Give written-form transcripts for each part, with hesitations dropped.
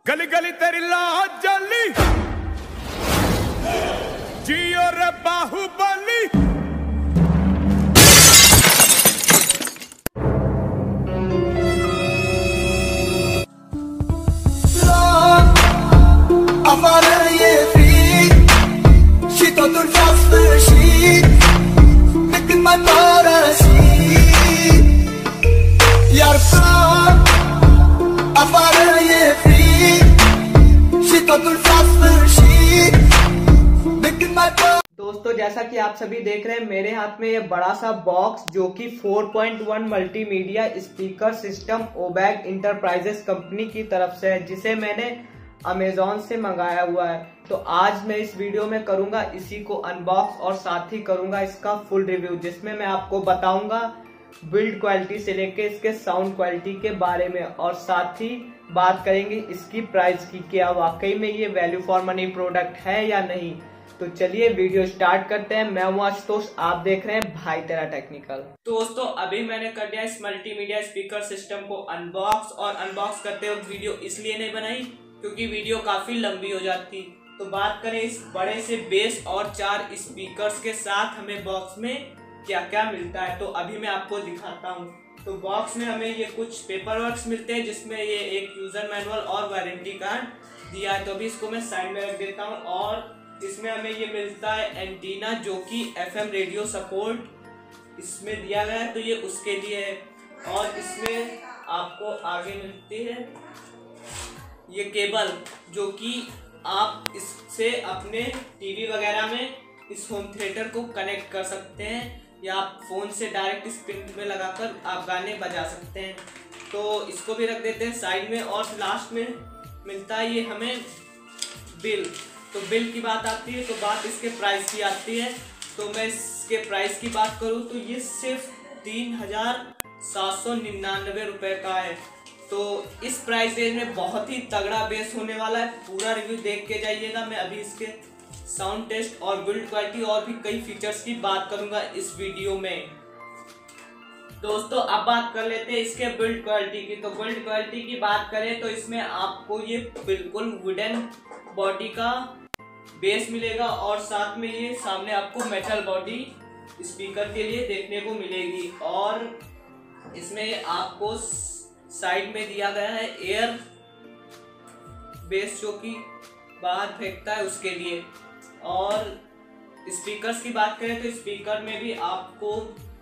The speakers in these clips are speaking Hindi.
गली गली तेरी लाज जली जियो रे बाहुबली। दोस्तों, जैसा कि आप सभी देख रहे हैं मेरे हाथ में ये बड़ा सा बॉक्स जो कि 4.1 मल्टीमीडिया स्पीकर सिस्टम ओबैग इंटरप्राइजेस कंपनी की तरफ से है, जिसे मैंने अमेजोन से मंगाया हुआ है। तो आज मैं इस वीडियो में करूंगा इसी को अनबॉक्स और साथ ही करूंगा इसका फुल रिव्यू, जिसमें मैं आपको बताऊंगा बिल्ड क्वालिटी से लेके इसके साउंड क्वालिटी के बारे में, और साथ ही बात करेंगे इसकी प्राइस की, क्या वाकई में ये वैल्यू फॉर मनी प्रोडक्ट है या नहीं। तो चलिए वीडियो स्टार्ट करते हैं। मैं हूं आशुतोष, आप देख रहे हैं भाई तेरा टेक्निकल। दोस्तों, अभी मैंने कर दिया इस मल्टीमीडिया स्पीकर सिस्टम को अनबॉक्स, और अनबॉक्स करते वक्त वीडियो इसलिए नहीं बनाई क्योंकि वीडियो काफी लंबी हो जाती। तो बात करें इस बड़े से बेस और 4 स्पीकर्स के साथ हमें बॉक्स में क्या क्या मिलता है, तो अभी मैं आपको दिखाता हूँ। तो बॉक्स में हमें ये कुछ पेपर वर्क्स मिलते हैं, जिसमें ये एक यूजर मैनुअल और वारंटी कार्ड दिया है। तो अभी इसको मैं साइड में रख देता हूँ। और इसमें हमें ये मिलता है एंटीना, जो कि FM रेडियो सपोर्ट इसमें दिया गया है, तो ये उसके लिए है। और इसमें आपको आगे मिलती है ये केबल, जो कि आप इससे अपने टीवी वगैरह में इस होम थिएटर को कनेक्ट कर सकते हैं, या आप फोन से डायरेक्ट इस पिन में लगाकर आप गाने बजा सकते हैं। तो इसको भी रख देते हैं साइड में। और लास्ट में मिलता है ये हमें बिल। तो बिल की बात आती है तो बात इसके प्राइस की आती है। तो मैं इसके प्राइस की बात करूं तो ये सिर्फ 3,799 रुपये का है। तो इस प्राइस रेंज में बहुत ही तगड़ा बेस होने वाला है। पूरा रिव्यू देख के जाइएगा। मैं अभी इसके साउंड टेस्ट और बिल्ड क्वालिटी और भी कई फीचर्स की बात करूंगा इस वीडियो में। दोस्तों, अब बात कर लेते हैं इसके बिल्ड क्वालिटी की। तो बिल्ड क्वालिटी की बात करें तो इसमें आपको ये बिल्कुल वुडन बॉडी का बेस मिलेगा, और साथ में ये सामने आपको मेटल बॉडी स्पीकर के लिए देखने को मिलेगी। और इसमें आपको साइड में दिया गया है एयर बेस, जो कि बाहर फेंकता है उसके लिए। और स्पीकर्स की बात करें तो स्पीकर में भी आपको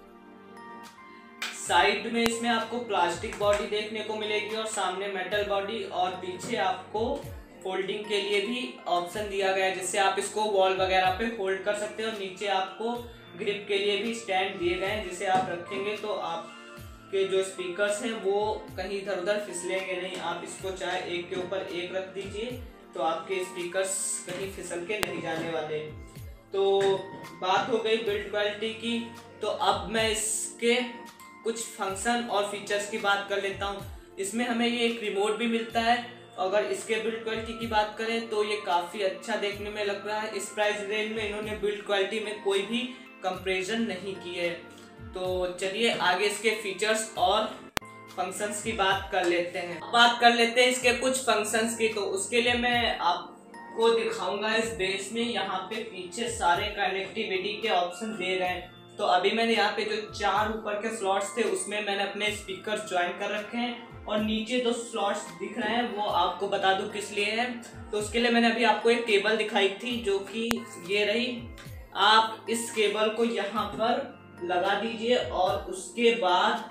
साइड में इसमें आपको प्लास्टिक बॉडी देखने को मिलेगी, और सामने मेटल बॉडी, और पीछे आपको फोल्डिंग के लिए भी ऑप्शन दिया गया है, जिससे आप इसको वॉल वगैरह पे होल्ड कर सकते हैं। और नीचे आपको ग्रिप के लिए भी स्टैंड दिए गए हैं, जिसे आप रखेंगे तो आपके जो स्पीकर्स हैं वो कहीं इधर उधर फिसलेंगे नहीं। आप इसको चाहे एक के ऊपर एक रख दीजिए तो आपके स्पीकर्स कहीं फिसल के नहीं जाने वाले। तो बात हो गई बिल्ड क्वालिटी की। तो अब मैं इसके कुछ फंक्शन और फीचर्स की बात कर लेता हूँ। इसमें हमें ये एक रिमोट भी मिलता है। अगर इसके बिल्ड क्वालिटी की बात करें तो ये काफ़ी अच्छा देखने में लग रहा है। इस प्राइस रेंज में इन्होंने बिल्ड क्वालिटी में कोई भी कंपैरिजन नहीं की है। तो चलिए आगे इसके फीचर्स और फंक्शंस की बात कर लेते हैं। बात कर लेते हैं इसके कुछ फंक्शंस की। तो उसके लिए मैं आपको दिखाऊंगा इस बेस में यहाँ पे पीछे सारे कनेक्टिविटी के ऑप्शन दे रहे हैं। तो अभी मैंने यहाँ पे जो 4 ऊपर के स्लॉट्स थे उसमें मैंने अपने स्पीकर ज्वाइन कर रखे हैं, और नीचे 2 स्लॉट्स दिख रहे हैं वो आपको बता दूं किस लिए है। तो उसके लिए मैंने अभी आपको एक केबल दिखाई थी, जो कि ये रही। आप इस केबल को यहाँ पर लगा दीजिए, और उसके बाद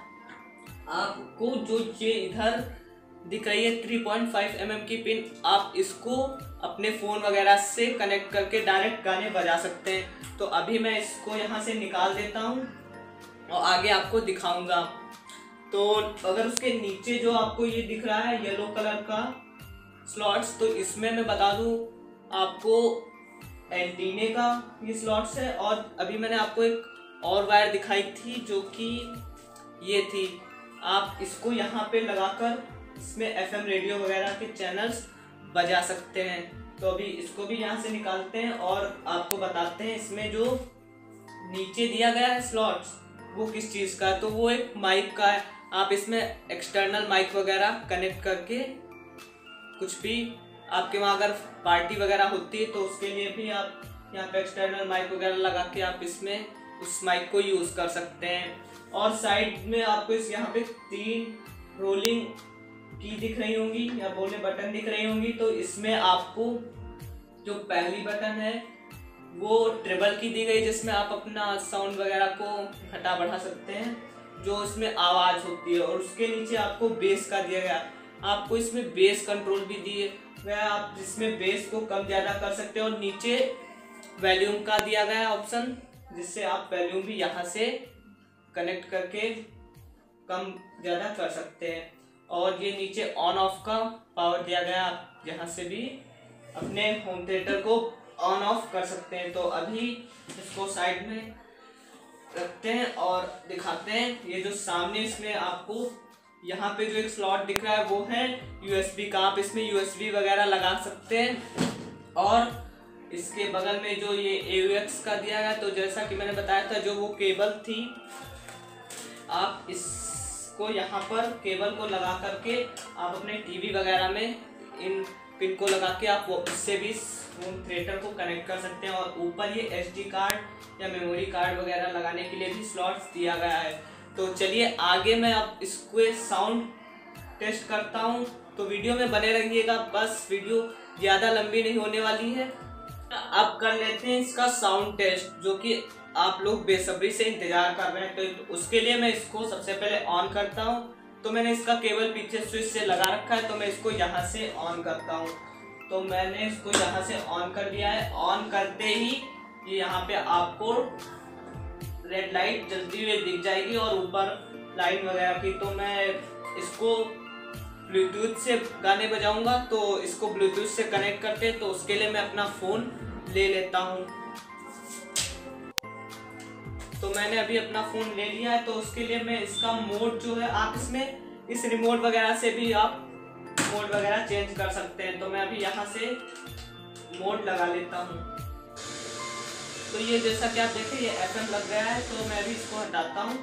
आपको जो ये इधर दिख रही है 3.5 mm की पिन, आप इसको अपने फ़ोन वगैरह से कनेक्ट करके डायरेक्ट गाने बजा सकते हैं। तो अभी मैं इसको यहाँ से निकाल देता हूँ और आगे आपको दिखाऊंगा। तो अगर उसके नीचे जो आपको ये दिख रहा है येलो कलर का स्लॉट्स, तो इसमें मैं बता दूं आपको एंटीने का ये स्लॉट्स है। और अभी मैंने आपको एक और वायर दिखाई थी, जो कि ये थी। आप इसको यहाँ पे लगाकर इसमें FM रेडियो वगैरह के चैनल्स बजा सकते हैं। तो अभी इसको भी यहाँ से निकालते हैं और आपको बताते हैं इसमें जो नीचे दिया गया है स्लॉट्स वो किस चीज़ का है। तो वो एक माइक का है। आप इसमें एक्सटर्नल माइक वगैरह कनेक्ट करके कुछ भी आपके वहाँ अगर पार्टी वगैरह होती है तो उसके लिए भी आप यहाँ पे एक्सटर्नल माइक वगैरह लगा के आप इसमें उस माइक को यूज़ कर सकते हैं। और साइड में आपको इस यहाँ पे 3 रोलिंग की दिख रही होंगी या बोले बटन दिख रही होंगी। तो इसमें आपको जो पहली बटन है वो ट्रिबल की दी गई, जिसमें आप अपना साउंड वगैरह को घटा बढ़ा सकते हैं जो इसमें आवाज़ होती है। और उसके नीचे आपको बेस का दिया गया, आपको इसमें बेस कंट्रोल भी दिए गया, आप जिसमें बेस को कम ज़्यादा कर सकते हैं। और नीचे वॉल्यूम का दिया गया है ऑप्शन, जिससे आप वॉल्यूम भी यहाँ से कनेक्ट करके कम ज़्यादा कर सकते हैं। और ये नीचे ऑन ऑफ का पावर दिया गया, आप यहाँ से भी अपने होम थिएटर को ऑन ऑफ कर सकते हैं। तो अभी इसको साइड में रखते हैं और दिखाते हैं। ये जो सामने इसमें आपको यहाँ पे जो एक स्लॉट दिख रहा है वो है USB का, आप इसमें USB वगैरह लगा सकते हैं। और इसके बगल में जो ये AUX का दिया गया, तो जैसा कि मैंने बताया था जो वो केबल थी, आप इसको यहाँ पर केबल को लगा करके आप अपने टीवी वगैरह में इन पिन को लगा के आप उससे भी होम थिएटर को कनेक्ट कर सकते हैं। और ऊपर ये SD कार्ड या मेमोरी कार्ड वगैरह लगाने के लिए भी स्लॉट्स दिया गया है। तो चलिए आगे मैं अब इसको साउंड टेस्ट करता हूँ, तो वीडियो में बने रहिएगा, बस वीडियो ज़्यादा लंबी नहीं होने वाली है। अब कर लेते हैं इसका साउंड टेस्ट, जो कि आप लोग बेसब्री से इंतजार कर रहे हैं। तो उसके लिए मैं इसको सबसे पहले ऑन करता हूँ। तो मैंने इसका केबल पीछे स्विच से लगा रखा है, तो मैं इसको यहाँ से ऑन करता हूँ। तो मैंने इसको यहाँ से ऑन कर दिया है। ऑन करते ही ये यहाँ पे आपको रेड लाइट जलती हुई दिख जाएगी और ऊपर लाइन वगैरह की। तो मैं इसको ब्लूटूथ से गाने बजाऊंगा, तो इसको ब्लूटूथ से कनेक्ट करते, तो उसके लिए मैं अपना फ़ोन ले लेता हूँ। तो मैंने अभी अपना फ़ोन ले लिया है। तो उसके लिए मैं इसका मोड जो है, आप इसमें इस रिमोट वगैरह से भी आप मोड वगैरह चेंज कर सकते हैं। तो मैं अभी यहाँ से मोड लगा लेता हूँ। तो ये जैसा कि आप देखें ये FM लग गया है, तो मैं अभी इसको हटाता हूँ।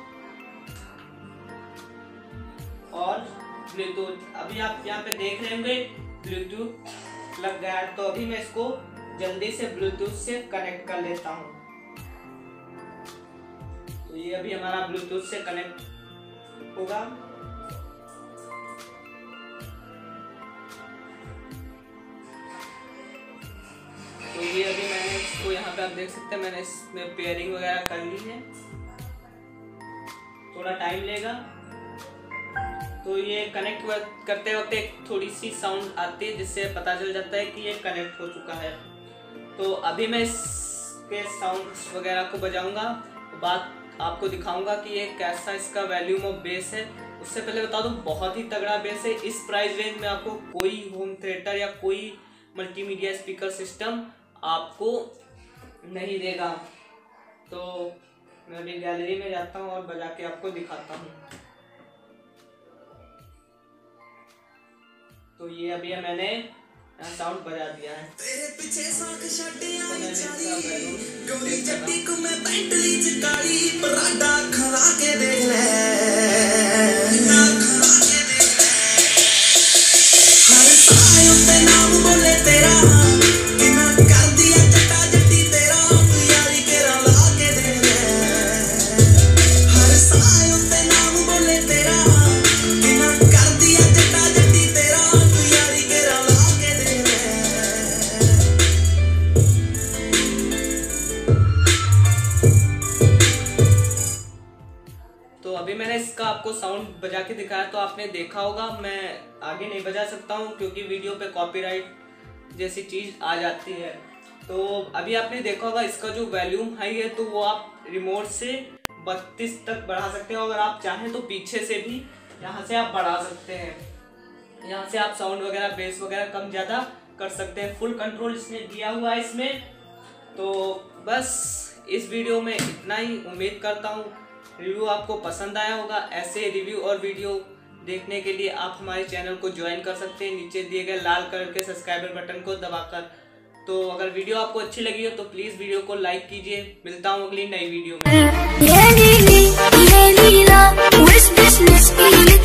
और ब्लूटूथ अभी आप यहाँ पे देख रहे होंगे ब्लूटूथ लग गया है। तो अभी मैं इसको जल्दी से ब्लूटूथ से कनेक्ट कर लेता हूँ। तो ये अभी हमारा ब्लूटूथ से कनेक्ट होगा। तो ये अभी मैंने इसको यहाँ पे आप देख सकते हैं, मैंने इसमें पेयरिंग वगैरह कर ली है, थोड़ा टाइम लेगा। तो ये कनेक्ट करते वक्त एक थोड़ी सी साउंड आती है, जिससे पता चल जाता है कि ये कनेक्ट हो चुका है। तो अभी मैं इसके साउंड्स वगैरह को बजाऊंगा, बात आपको दिखाऊंगा कि ये कैसा इसका वॉल्यूम ऑफ बेस है। उससे पहले बता दूं बहुत ही तगड़ा बेस है। इस प्राइस रेंज में आपको कोई होम थिएटर या कोई मल्टीमीडिया स्पीकर सिस्टम आपको नहीं देगा। तो मैं अभी गैलरी में जाता हूँ और बजा के आपको दिखाता हूँ। तो ये अभी मैंने साउंड बजा दिया है। तेरे पीछे साख छड्डियां चाली गोरी जट्टी को मैं पेंटली च काली पराडा खरा के देख ले ना खरा के देख ले हर साय उत्ते नाम बोले तेरा किना कर दिया जट्टा जट्टी तेरा तू यारी केरा ला के देख ले हर साय उत्ते नाम बोले तेरा किना कर दिया जट्टा जट्टी तेरा तू यारी केरा ला के देख ले। तो अभी मैंने इसका आपको साउंड बजा के दिखाया, तो आपने देखा होगा। मैं आगे नहीं बजा सकता हूँ क्योंकि वीडियो पे कॉपीराइट जैसी चीज़ आ जाती है। तो अभी आपने देखा होगा इसका जो वॉल्यूम हाई है, तो वो आप रिमोट से 32 तक बढ़ा सकते हो। अगर आप चाहें तो पीछे से भी यहाँ से आप बढ़ा सकते हैं। यहाँ से आप साउंड वगैरह बेस वगैरह कम ज़्यादा कर सकते हैं। फुल कंट्रोल इसने दिया हुआ है इसमें। तो बस इस वीडियो में इतना ही। उम्मीद करता हूँ रिव्यू आपको पसंद आया होगा। ऐसे रिव्यू और वीडियो देखने के लिए आप हमारे चैनल को ज्वाइन कर सकते हैं नीचे दिए गए लाल कलर के सब्सक्राइबर बटन को दबाकर। तो अगर वीडियो आपको अच्छी लगी हो तो प्लीज़ वीडियो को लाइक कीजिए। मिलता हूँ अगली नई वीडियो में।